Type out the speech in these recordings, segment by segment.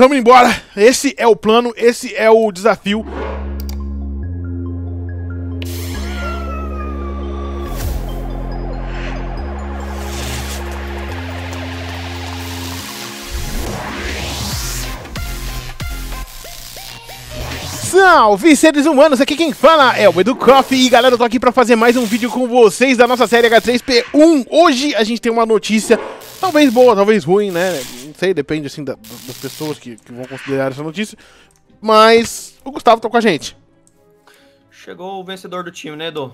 tamo indo embora. Esse é o plano, esse é o desafio. Salve, seres humanos! Aqui quem fala é o Edu Coffee e galera, eu tô aqui pra fazer mais um vídeo com vocês da nossa série H3P1. Hoje a gente tem uma notícia, talvez boa, talvez ruim, né? Não sei, depende assim das pessoas que vão considerar essa notícia. Mas o Gustavo tá com a gente. Chegou o vencedor do time, né, Edu?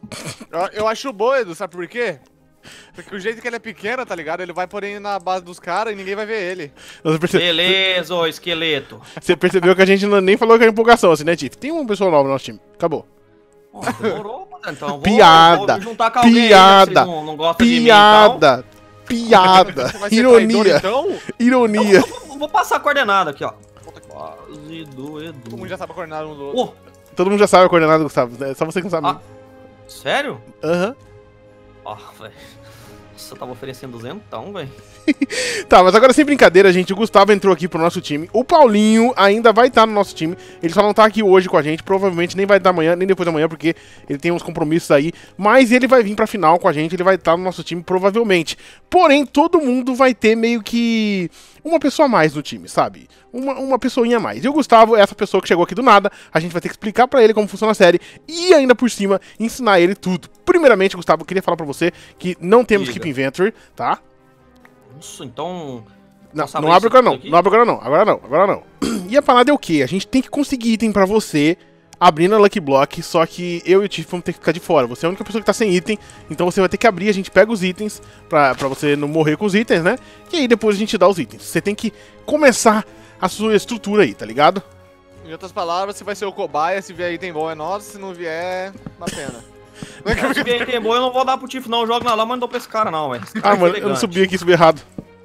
Eu acho bom, Edu, sabe por quê? Porque o jeito que ele é pequeno, tá ligado? Ele vai por aí na base dos caras e ninguém vai ver ele. Beleza, ô esqueleto. Você percebeu que a gente nem falou que era empolgação, assim, né, Tiff? Tem uma pessoa nova no nosso time. Acabou. Oh, demorou, então Piada. vou juntar com alguém, Piada. né, não gostam de mim, Piada. Piada. Você vai ser Ironia. traidor, então? Ironia. Vou passar a coordenada aqui, ó. Base do Edu. Todo mundo já sabe a coordenada um do outro. Todo mundo já sabe a coordenada do Gustavo, né? Só você que não sabe. Ah, sério? Aham. Ah, velho. Nossa, eu tava oferecendo 200, velho. Tá, mas agora sem brincadeira, gente, o Gustavo entrou aqui pro nosso time. O Paulinho ainda vai estar no nosso time. Ele só não tá aqui hoje com a gente, provavelmente nem vai estar amanhã, nem depois da manhã, porque ele tem uns compromissos aí. Mas ele vai vir pra final com a gente, ele vai estar no nosso time, provavelmente. Porém, todo mundo vai ter meio que uma pessoa a mais no time, sabe? Uma pessoinha a mais. E o Gustavo é essa pessoa que chegou aqui do nada. A gente vai ter que explicar pra ele como funciona a série e ainda por cima ensinar ele tudo. Primeiramente, Gustavo, eu queria falar pra você que não temos Keep Inventory, tá? Nossa, então... Não abre agora não, não abre agora não, agora não. E a parada é o quê? A gente tem que conseguir item pra você abrindo a Lucky Block, só que eu e o Tiff vamos ter que ficar de fora. Você é a única pessoa que tá sem item, então você vai ter que abrir, a gente pega os itens pra você não morrer com os itens, né? E aí depois a gente dá os itens. Você tem que começar a sua estrutura aí, tá ligado? Em outras palavras, você vai ser o cobaia, se vier item bom é nosso, se não vier, dá pena. Se vier item bom, eu não vou dar pro Tiff não, eu jogo na lama, mas não dou pra esse cara não, velho. Ah, mano, eu não subi aqui, subi errado.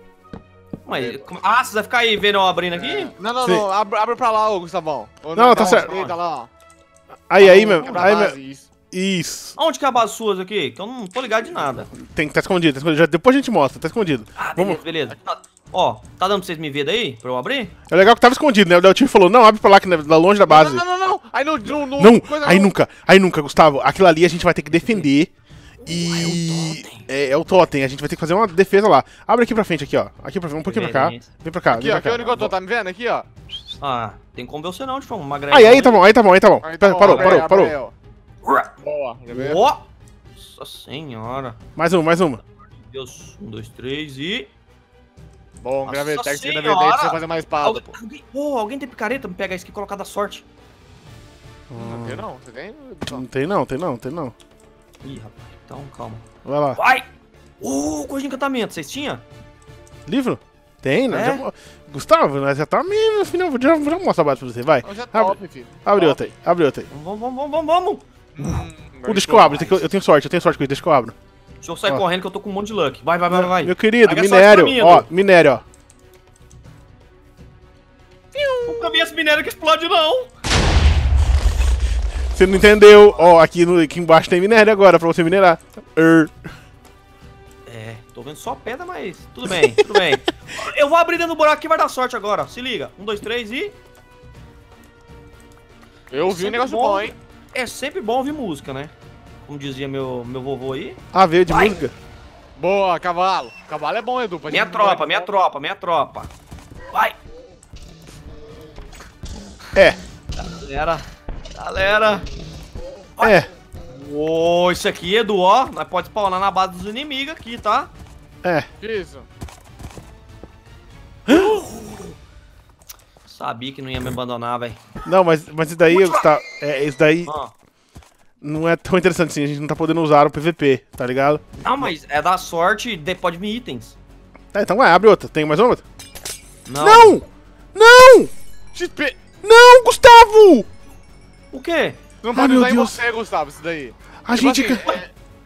Mas, você vai ficar aí vendo eu abrindo aqui? Não, abre pra lá, ô Gustavão. Não, tá certo. Eita, lá, ó. Aí, meu. Isso. Isso. Onde que é a base suas aqui? Que eu não tô ligado de nada. Tá escondido, tá escondido. Depois a gente mostra, tá escondido. Ah, beleza, beleza. Ó, tá dando pra vocês me verem daí? Pra eu abrir? É legal que tava escondido, né? O Tiff falou, não, abre pra lá, que lá longe da base. Não. Aí não. Aí nunca, Gustavo. Aquilo ali a gente vai ter que defender. E... É o totem, a gente vai ter que fazer uma defesa lá. Abre aqui pra frente, aqui, ó. Aqui pra frente, um pouquinho pra cá. Vem pra cá, aqui, ó, aqui onde eu tô, tá me vendo? Aqui, ó. Ah, tem como ver você não, tipo, uma greve. Aí tá bom. Parou. Boa, já viu? Ó! Nossa senhora. Mais uma. Meu Deus, 1, 2, 3 e... Bom, Nossa gravetex, senhora! pra você fazer mais espada, pô. Alguém tem picareta? Me pega isso aqui e colocar da sorte. Não tem não, você tem? Não tem não. Ih, rapaz, então calma. Vai lá. Vai! Coisa de encantamento, vocês tinham? Livro? Tem, né? É? Gustavo, nós já tá meio no final. Já mostrar a base pra você, vai. Já top, filho. Abre outra aí. Vamos! Deixa que eu abro, eu tenho sorte com isso, deixa que eu abro. Deixa eu sair correndo que eu tô com um monte de luck. Vai. Meu querido, Pega minério, sorte ó, minério, ó. Não cabia esse minério que explode, não! Você não entendeu? Ó, aqui embaixo tem minério agora pra você minerar. É, tô vendo só pedra, mas tudo bem. Eu vou abrir dentro do buraco aqui, vai dar sorte agora. Se liga. 1, 2, 3 e... Eu vi um negócio bom, hein? É sempre bom ouvir música, né? Como dizia meu vovô aí. Ah, veio de Vai. música? Boa, cavalo. Cavalo é bom, Edu. Minha tropa. Vai! É. Galera. É. Ô, isso aqui, Edu, ó. Nós pode spawnar na base dos inimigos aqui, tá? É. Isso. Sabia que não ia me abandonar, velho. Não, mas isso daí, Gustavo, isso daí Ah. não é tão interessante assim, a gente não tá podendo usar o PVP, tá ligado? Não, mas é da sorte, pode vir itens. Tá, então vai, abre outra. Tem mais uma? Não! Não! XP. Não, Gustavo! O quê? Não pode meu usar em Deus. você, Gustavo, isso daí. A Tipo gente... assim,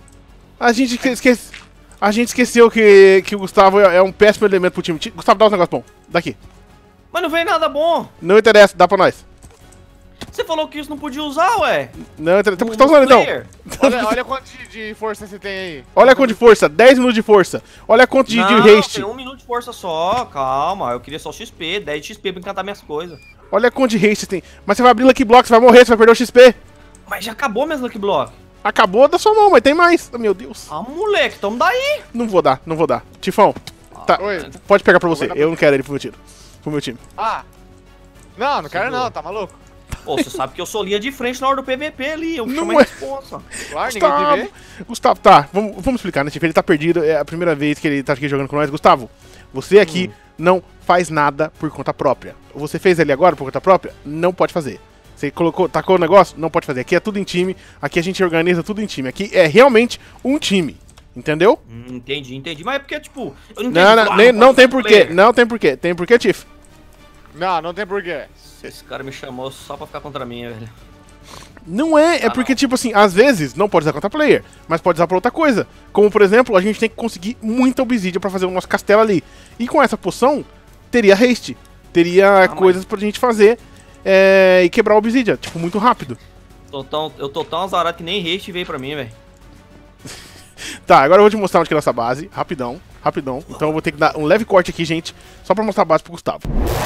A gente esqueceu que o Gustavo é um péssimo elemento pro time. Gustavo, dá um negócio bom. Daqui. Mas não veio nada bom. Não interessa, dá pra nós. Você falou que isso não podia usar, ué. Não, então por que você tá usando então? Player. Olha quanto de força você tem aí. Olha a quanto de força, 10 minutos de força. Olha a quanto de haste. Tem 1 minuto de força só, calma. Eu queria só XP, 10 de XP pra encantar minhas coisas. Olha a quanto de haste tem. Mas você vai abrir Lucky Block, você vai morrer, você vai perder o XP. Mas já acabou minhas Lucky Block. Acabou da sua mão, mas tem mais. Oh, meu Deus. Ah, moleque, tamo daí. Não vou dar, não vou dar. Tifão, tá, Oi. pode pegar pra você. Eu não quero ele pro meu time. Pro meu time. Ah. Não quero não, tá maluco? Pô, você sabe que eu sou linha de frente na hora do PVP ali. Eu Não chamo a é. responsa. Claro, ninguém te vê. Gustavo, tá, vamos explicar, né, Tiff? Ele tá perdido, é a primeira vez que ele tá aqui jogando com nós. Gustavo, você aqui não faz nada por conta própria. Você fez ali agora por conta própria? Não pode fazer. Você tacou o negócio? Não pode fazer. Aqui é tudo em time, aqui a gente organiza tudo em time. Aqui é realmente um time, entendeu? Entendi. Mas é porque, tipo, eu não Não tem porquê, não tem porquê. Tem porquê, Tiff? Não tem porquê. Esse cara me chamou só pra ficar contra mim, velho. Não é, é porque, tipo assim, às vezes não pode usar contra player, mas pode usar pra outra coisa. Como, por exemplo, a gente tem que conseguir muita obsidian pra fazer o nosso castelo ali. E com essa poção, teria haste. Teria coisas pra gente fazer e quebrar a obsidian, tipo, muito rápido. Eu tô tão azarado que nem haste veio pra mim, velho. Tá, agora eu vou te mostrar onde que é a nossa base, rapidão. Então eu vou ter que dar um leve corte aqui, gente, só pra mostrar a base pro Gustavo.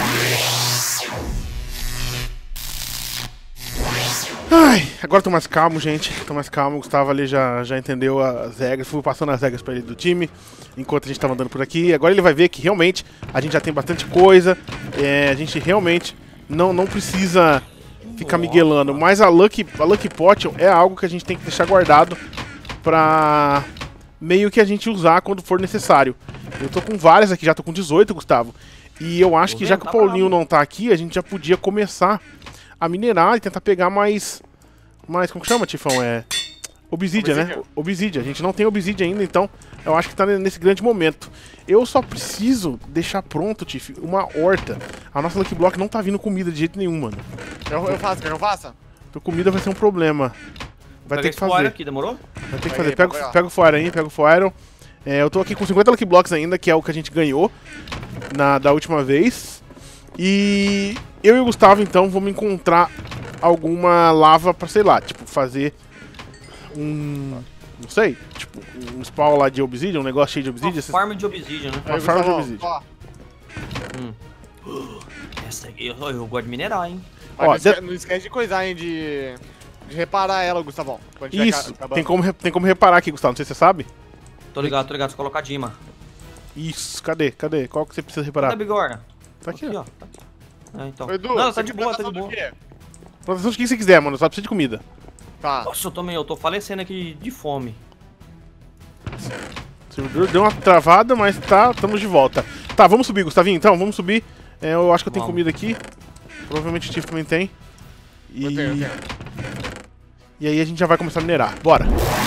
Ai, agora eu tô mais calmo, gente. Tô mais calmo. O Gustavo ali já entendeu as regras. Fui passando as regras pra ele do time enquanto a gente tava andando por aqui. Agora ele vai ver que realmente a gente já tem bastante coisa. A gente realmente não precisa ficar miguelando. Mas a Lucky Potion é algo que a gente tem que deixar guardado pra meio que a gente usar quando for necessário. Eu tô com várias aqui, já tô com 18, Gustavo. E eu acho que já que o Paulinho não tá aqui, a gente já podia começar a minerar e tentar pegar mais como que chama, Tifão? Obsidian, né? Obsidian. A gente não tem Obsidian ainda, então eu acho que tá nesse grande momento. Eu só preciso deixar pronto, Tif, uma horta. A nossa Lucky Block não tá vindo comida de jeito nenhum, mano. Eu faço, quer que eu faça? Então comida vai ser um problema. Vai ter que fazer. Aqui, demorou? Vai ter que fazer. Pega o Fire aí, pega o Fire. Eu tô aqui com 50 Lucky Blocks ainda, que é o que a gente ganhou da última vez. E eu e o Gustavo, então, vamos encontrar alguma lava pra, sei lá, tipo, fazer não sei, tipo, um spawn lá de obsidian, um negócio cheio de obsidian. Uma farm de obsidian, né? Uma farm de obsidian. Essa aqui, eu gosto de minerar, hein? Ó, não esquece de coisar, hein, de reparar ela, Gustavão. Isso, tem como reparar aqui, Gustavo, não sei se você sabe. Tô ligado, se colocar Dima. Isso, cadê? Qual que você precisa reparar? Cadê a bigorna? Tá aqui, ó. Então. Edu, não, tá de boa, tá de boa. Plantação de que você quiser, mano, só precisa de comida. Tá. Nossa, eu tô falecendo aqui de fome. O servidor deu uma travada, mas estamos de volta. Tá, vamos subir, Gustavinho, então, vamos subir. Eu acho que eu tenho comida aqui. Provavelmente o Tiff também tem. Eu tenho. E aí a gente já vai começar a minerar. Bora!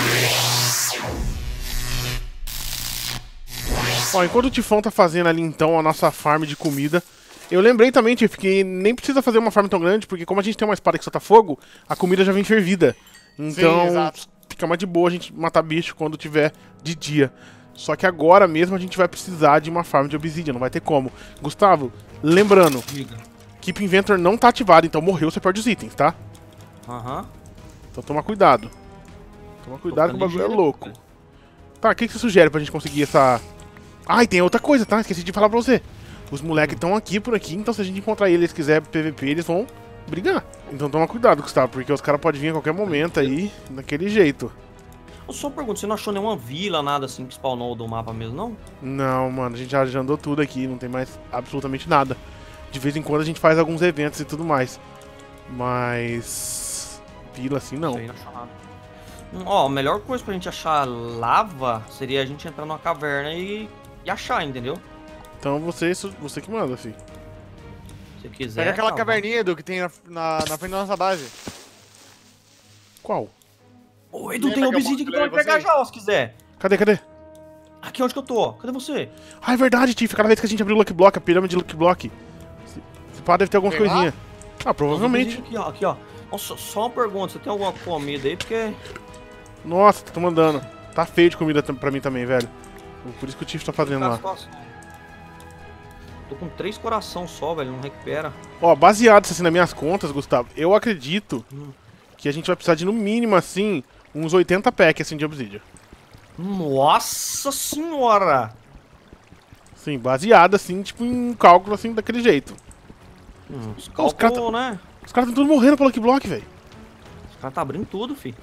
Ó, enquanto o Tifão tá fazendo ali, então, a nossa farm de comida, eu lembrei também, Tiff, que nem precisa fazer uma farm tão grande, porque como a gente tem uma espada que solta fogo, a comida já vem fervida. Então, sim, fica mais de boa a gente matar bicho quando tiver de dia. Só que agora mesmo a gente vai precisar de uma farm de obsidian, não vai ter como. Gustavo, lembrando, Keep Inventor não tá ativado, então morreu, você perde os itens, tá? Então toma cuidado. Toma cuidado que o bagulho é louco. Tá, o que você sugere pra gente conseguir essa... Ah, e tem outra coisa, tá? Esqueci de falar pra você. Os moleques estão aqui por aqui, então se a gente encontrar eles e quiser PVP, eles vão brigar. Então toma cuidado, Gustavo, porque os caras podem vir a qualquer momento aí, daquele jeito. Eu só pergunto, você não achou nenhuma vila, nada assim que spawnou do mapa mesmo, não? Não, mano, a gente já andou tudo aqui, não tem mais absolutamente nada. De vez em quando a gente faz alguns eventos e tudo mais. Mas... vila assim não. Não achou nada. Ó, a melhor coisa pra gente achar lava seria a gente entrar numa caverna e achar, entendeu? Então você que manda, filho. Se quiser. Pega aquela caverninha, Edu, que tem na frente da nossa base. Qual? Ô, Edu, tem obsidian que pode pegar já, ó, se quiser. Cadê? Aqui onde que eu tô? Cadê você? Ah, é verdade, Tiff. Cada vez que a gente abriu o Lucky Block, a pirâmide de Lucky Block, esse pá deve ter algumas coisinhas. Ah, provavelmente. Aqui, ó. Nossa, só uma pergunta, você tem alguma comida aí? Porque... Nossa, tô mandando. Tá feio de comida pra mim também, velho. Por isso que o Tiff tá fazendo lá. Tô com 3 coração só, velho, não recupera. Ó, baseado assim nas minhas contas, Gustavo, eu acredito que a gente vai precisar de, no mínimo, assim, uns 80 packs, assim, de obsidian. Nossa senhora! Sim, baseado, assim, tipo, em cálculo, assim, daquele jeito. Os caras cálculos, né? Os caras estão todos morrendo pelo Lucky Block, velho. Os caras tá abrindo tudo, fi.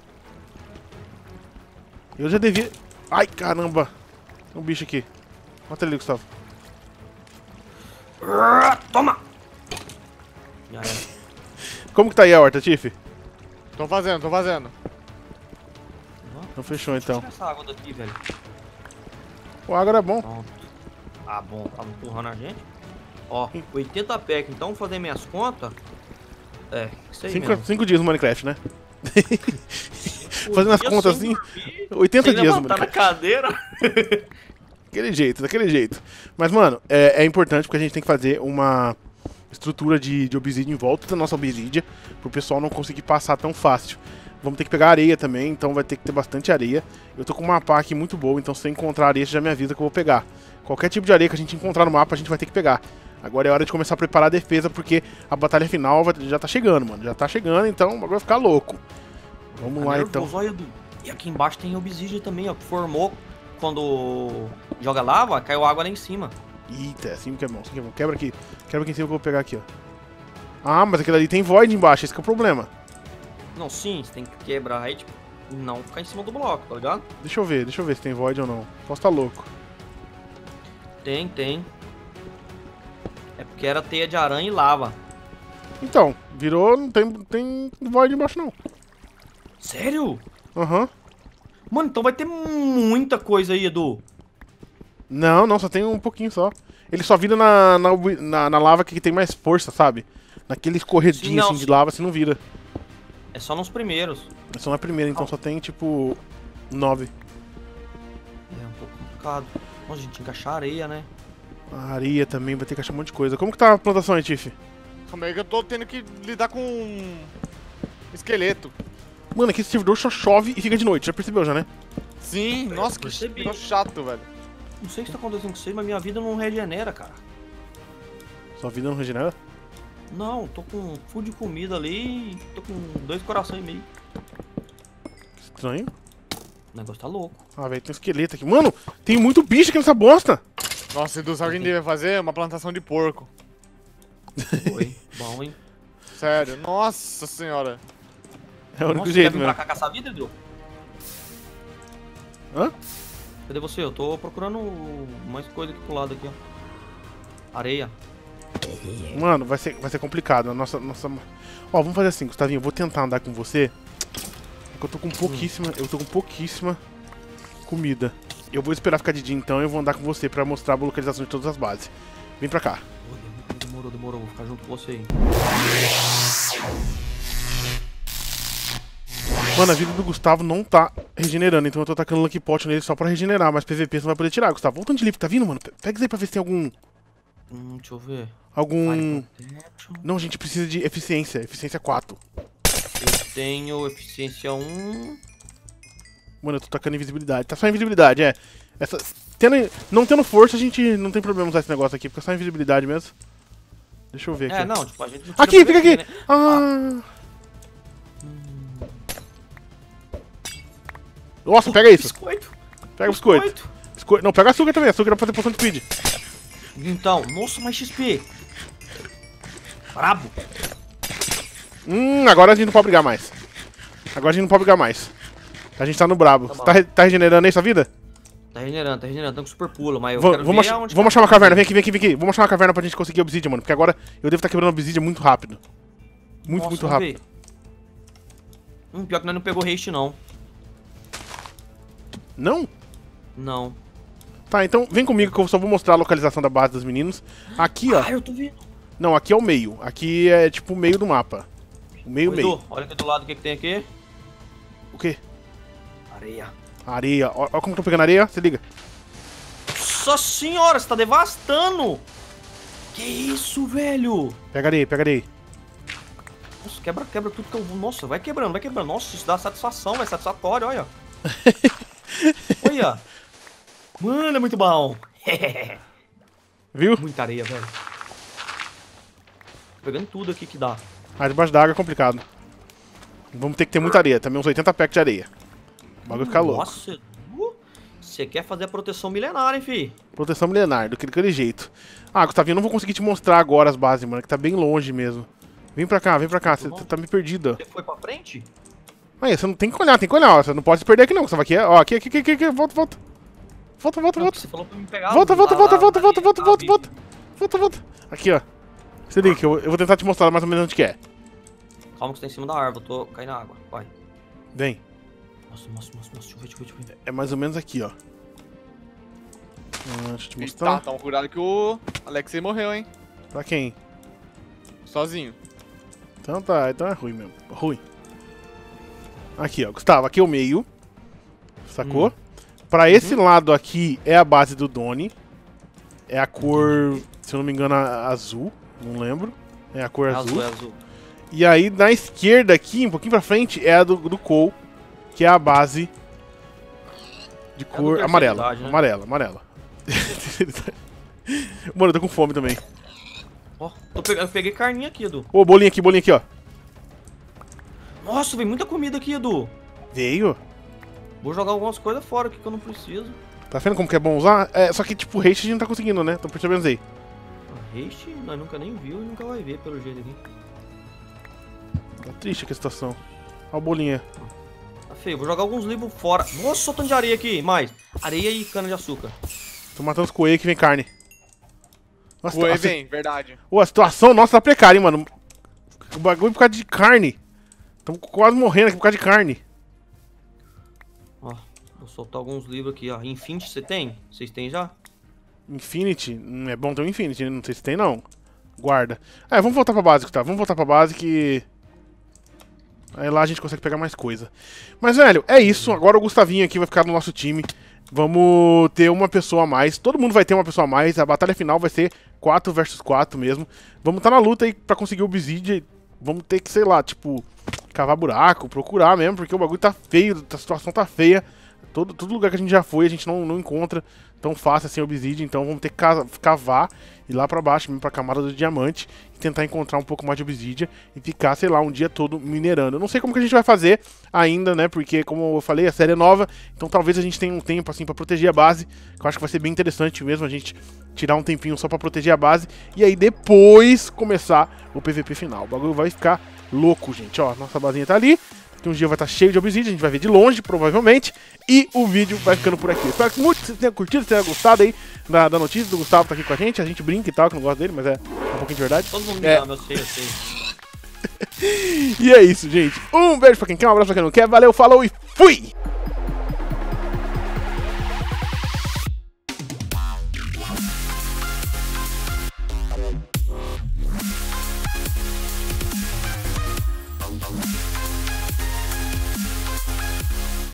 Eu já devia... Ai, caramba. Tem um bicho aqui. Mata ele, Gustavo. Toma! Já era. Como que tá aí a horta, Tiff? Tô fazendo. Então fechou, então. Tira essa água daqui, velho. O agora é bom. Pronto. Ah, bom, tava empurrando a gente. Ó, 80 pack, então vou fazer minhas contas. É, isso aí mesmo. 5 dias no Minecraft, né? Fazendo as contas assim, 80 dias no Tá na Minecraft. cadeira. Daquele jeito. Mas, mano, é importante porque a gente tem que fazer uma estrutura de obsidian em volta da nossa obsidian, pro pessoal não conseguir passar tão fácil. Vamos ter que pegar areia também, então vai ter que ter bastante areia. Eu tô com uma pá aqui muito boa, então se eu encontrar areia, você já me avisa que eu vou pegar. Qualquer tipo de areia que a gente encontrar no mapa, a gente vai ter que pegar. Agora é hora de começar a preparar a defesa, porque a batalha final já tá chegando, mano. Já tá chegando, então o bagulho vai ficar louco. Vamos lá, então. Olha, e aqui embaixo tem obsidian também, ó, que formou quando joga lava, caiu água lá em cima. Eita, assim que é bom, assim que é bom. Quebra aqui em cima que eu vou pegar aqui, ó. Ah, mas aquele ali tem void embaixo, esse que é o problema. Não, sim, você tem que quebrar aí, tipo, não ficar em cima do bloco, tá ligado? Deixa eu ver se tem void ou não. Posso estar louco. Tem. É porque era teia de aranha e lava. Então, virou, não tem void embaixo não. Sério? Aham. Mano, então vai ter muita coisa aí, Edu. Não, só tem um pouquinho só. Ele só vira na lava que tem mais força, sabe? Naquele escorredinho assim de lava, você não vira. É só nos primeiros. É só na primeira, então só tem tipo 9. É um pouco complicado. Nossa, a gente tem que achar areia, né? A areia também, vai ter que achar um monte de coisa. Como que tá a plantação aí, Tiff? Calma aí que eu tô tendo que lidar com esqueleto. Mano, aqui esse servidor só chove e fica de noite, já percebeu já, né? Sim, nossa, que percebi. negócio chato, velho. Não sei o que tá acontecendo com você, mas minha vida não regenera, cara. Sua vida não regenera? Não, tô com full de comida ali e tô com 2 corações e meio. Que estranho. O negócio tá louco. Ah, velho, tem um esqueleto aqui. Mano, tem muito bicho aqui nessa bosta. Nossa, Edu, sabe o que a gente deve fazer? Uma plantação de porco. Foi. Bom, hein? Sério, nossa senhora. É o único Nossa, jeito quer vir mesmo. pra cá caçar vida, Edu? Hã? Cadê você? Eu tô procurando mais coisa aqui pro lado aqui, ó. Areia. Mano, vai ser complicado. Nossa... Ó, vamos fazer assim, Gustavinho. Eu vou tentar andar com você. Porque eu tô com pouquíssima comida. Eu vou esperar ficar de dia então e eu vou andar com você pra mostrar a localização de todas as bases. Vem pra cá. Demorou. Vou ficar junto com você aí. Mano, a vida do Gustavo não tá regenerando, então eu tô atacando Lucky Pot nele só pra regenerar, mas PVP você não vai poder tirar, Gustavo. Voltando de livro, tá vindo, mano? Pega isso aí pra ver se tem algum... Deixa eu ver. Algum... Não, a gente precisa de eficiência. Eficiência 4. Eu tenho eficiência 1. Mano, eu tô tacando invisibilidade. Tá só invisibilidade, é. Não tendo força, a gente não tem problema usar esse negócio aqui, porque é só invisibilidade mesmo. Deixa eu ver aqui. É, não, tipo, a gente não Aqui, fica PVP, aqui! né? Ah... Nossa, pega isso. Biscoito. Pega o biscoito. Não, pega açúcar também. Açúcar dá pra fazer poção de speed. Então, nossa, mais XP. Brabo. Agora a gente não pode brigar mais. A gente tá no brabo. Tá bom. Você tá regenerando aí sua vida? Tá regenerando, tô com super pulo, mas eu quero Vamos ver aonde achar uma caverna, vem aqui. Vamos achar uma caverna pra gente conseguir obsidian, mano. Porque agora eu devo estar quebrando obsidian muito rápido. Muito Nossa, vamos rápido. ver. Pior que nós não pegou haste, não. Não? Não. Tá, então vem comigo que eu só vou mostrar a localização da base dos meninos. Aqui, ó. Ah, eu tô vendo. Não, aqui é o meio. Aqui é tipo o meio do mapa. O meio. Edu, olha aqui do lado o que tem aqui. O quê? Areia. Areia. Ó como eu tô pegando areia, se liga. Nossa senhora, você tá devastando. Que isso, velho? Pega areia. Nossa, quebra tudo que eu vou. Nossa, vai quebrando. Nossa, isso dá satisfação, é satisfatório, olha. Olha. Mano, é muito bom. Viu? Muita areia, velho. Tô pegando tudo aqui que dá. Ah, debaixo d'água é complicado. Vamos ter que ter muita areia. Também uns 80 packs de areia. O bagulho fica louco. Nossa, você quer fazer a proteção milenar, hein, fi? Proteção milenar, daquele jeito. Ah, Gustavinho, eu não vou conseguir te mostrar agora as bases, mano, que tá bem longe mesmo. Vem pra cá, você tá me perdido. Você foi pra frente? Aí, você não tem que olhar, ó. Você não pode se perder aqui não, Gustavo. Aqui, ó, aqui, volta. Volta. Você falou pra me pegar. Volta. Aqui, ó. Você liga que eu vou tentar te mostrar mais ou menos onde que é. Calma que você tá em cima da árvore, eu tô caindo na água. Vai. Vem. Nossa, deixa eu ver. É mais ou menos aqui, ó. Deixa eu te mostrar. Tá, toma cuidado que o Alexei morreu, hein? Pra quem? Sozinho. Então tá, então é ruim mesmo. Ruim. Aqui, ó. Gustavo, aqui é o meio. Sacou? Pra esse lado aqui é a base do Doni. É a cor, se eu não me engano, azul. Não lembro. É a cor azul. É azul. E aí, na esquerda aqui, um pouquinho pra frente, é a do Cole, que é a base de cor amarela. Né? Amarela. Mano, eu tô com fome também. Ó, eu peguei carninha aqui, Edu. Ô, bolinho aqui, ó. Nossa, veio muita comida aqui, Edu. Veio. Vou jogar algumas coisas fora aqui que eu não preciso. Tá vendo como que é bom usar? É, só que, tipo, o haste a gente não tá conseguindo, né? Tô percebendo aí. Haste, nós nunca nem viu e nunca vai ver, pelo jeito aqui. Tá triste aqui a situação. Olha o bolinho. Tá feio, vou jogar alguns livros fora. Nossa, só tanto de areia aqui, mais. Areia e cana de açúcar. Tô matando os coelhos que vem carne. Nossa, Foi, vem, verdade. Ô, a situação nossa tá precária, hein, mano. O bagulho por causa de carne. Tamo quase morrendo aqui por causa de carne. Ó, vou soltar alguns livros aqui, ó. Infinity, você tem? Vocês têm já? Infinity? É bom ter um Infinity, não sei se tem não. Guarda. Vamos voltar pra base, tá? Vamos voltar pra base que... Aí lá a gente consegue pegar mais coisa. Mas, velho, é isso. Agora o Gustavinho aqui vai ficar no nosso time. Vamos ter uma pessoa a mais. Todo mundo vai ter uma pessoa a mais. A batalha final vai ser 4 versus 4 mesmo. Vamos estar na luta aí pra conseguir o Obsidian. Vamos ter que, sei lá, tipo, cavar buraco, procurar mesmo, porque o bagulho tá feio, a situação tá feia. Todo lugar que a gente já foi, a gente não encontra tão fácil assim Obsidian, então vamos ter que cavar, ir lá pra baixo, mesmo pra camada do diamante, e tentar encontrar um pouco mais de Obsidian e ficar, sei lá, um dia todo minerando. Eu não sei como que a gente vai fazer ainda, né, porque, como eu falei, a série é nova, então talvez a gente tenha um tempo, assim, pra proteger a base, que eu acho que vai ser bem interessante mesmo a gente tirar um tempinho só pra proteger a base, e aí depois começar o PVP final. O bagulho vai ficar louco, gente, ó, nossa basinha tá ali. Que um dia vai estar cheio de Obsidian, a gente vai ver de longe, provavelmente. E o vídeo vai ficando por aqui. Espero que muito vocês tenham curtido, tenham gostado aí da notícia do Gustavo tá aqui com a gente. A gente brinca e tal, que não gosta dele, mas é um pouquinho de verdade. Todo mundo me ama, eu sei. E é isso, gente. Um beijo pra quem quer, um abraço pra quem não quer. Valeu, falou e fui!